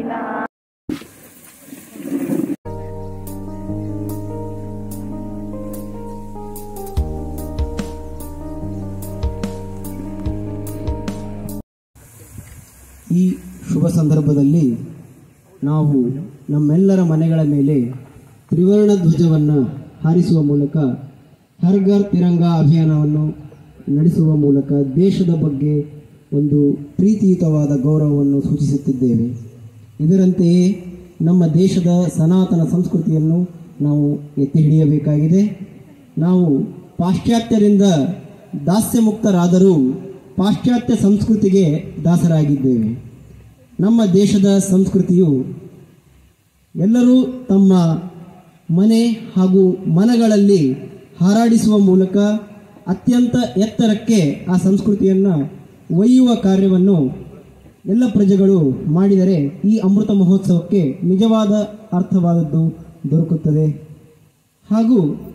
ಈ ಶುಭ ಸಂದರ್ಭದಲ್ಲಿ ನಾವು ನಮ್ಮೆಲ್ಲರ ಮನೆಗಳ ಮೇಲೆ ತ್ರಿವರ್ಣ ಧ್ವಜವನ್ನು ಹಾರಿಸುವ ಮೂಲಕ ಹರ್ ಘರ್ ತಿರಂಗಾ ಅಭಿಯಾನವನ್ನು ನಡೆಸುವ ಮೂಲಕ ದೇಶದ ಬಗ್ಗೆ ಒಂದು ಪ್ರೀತಿಯುತವಾದ ಗೌರವವನ್ನು ಸೂಚಿಸುತ್ತಿದ್ದೇವೆ. ಇದರಂತೆಯೇ ನಮ್ಮ ದೇಶದ ಸನಾತನ ಸಂಸ್ಕೃತಿಯನ್ನು ನಾವು ಎತ್ತಿ ಹಿಡಿಯಬೇಕಾಗಿದೆ. ನಾವು ಪಾಶ್ಚಾತ್ಯರಿಂದ ದಾಸ್ಯಮುಕ್ತರಾದರೂ ಪಾಶ್ಚಾತ್ಯ ಸಂಸ್ಕೃತಿಗೆ ದಾಸರಾಗಿದ್ದೇವೆ. ನಮ್ಮ ದೇಶದ ಸಂಸ್ಕೃತಿಯು ಎಲ್ಲರೂ ತಮ್ಮ ಮನೆ ಹಾಗೂ ಮನಗಳಲ್ಲಿ ಹಾರಾಡಿಸುವ ಮೂಲಕ ಅತ್ಯಂತ ಎತ್ತರಕ್ಕೆ ಆ ಸಂಸ್ಕೃತಿಯನ್ನು ಒಯ್ಯುವ ಕಾರ್ಯವನ್ನು ಎಲ್ಲ ಪ್ರಜೆಗಳು ಮಾಡಿದರೆ ಈ ಅಮೃತ ಮಹೋತ್ಸವಕ್ಕೆ ನಿಜವಾದ ಅರ್ಥವಾದದ್ದು ದೊರಕುತ್ತದೆ. ಹಾಗೂ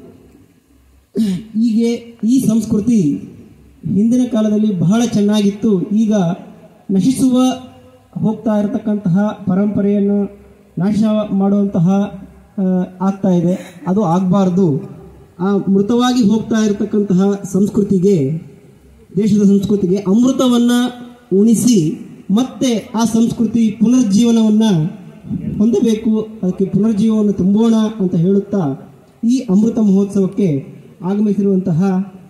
ಹೀಗೆ ಈ ಸಂಸ್ಕೃತಿ ಹಿಂದಿನ ಕಾಲದಲ್ಲಿ ಬಹಳ ಚೆನ್ನಾಗಿತ್ತು. ಈಗ ನಶಿಸುವ ಹೋಗ್ತಾ ಇರತಕ್ಕಂತಹ ಪರಂಪರೆಯನ್ನು ನಾಶ ಮಾಡುವಂತಹ ಆಗ್ತಾ ಇದೆ. ಅದು ಆಗಬಾರ್ದು. ಆ ಮೃತವಾಗಿ ಹೋಗ್ತಾ ಇರತಕ್ಕಂತಹ ಸಂಸ್ಕೃತಿಗೆ, ದೇಶದ ಸಂಸ್ಕೃತಿಗೆ ಅಮೃತವನ್ನು ಉಣಿಸಿ ಮತ್ತೆ ಆ ಸಂಸ್ಕೃತಿ ಪುನರ್ಜೀವನವನ್ನು ಹೊಂದಬೇಕು, ಅದಕ್ಕೆ ಪುನರ್ಜೀವನವನ್ನು ತುಂಬೋಣ ಅಂತ ಹೇಳುತ್ತಾ ಈ ಅಮೃತ ಮಹೋತ್ಸವಕ್ಕೆ ಆಗಮಿಸಿರುವಂತಹ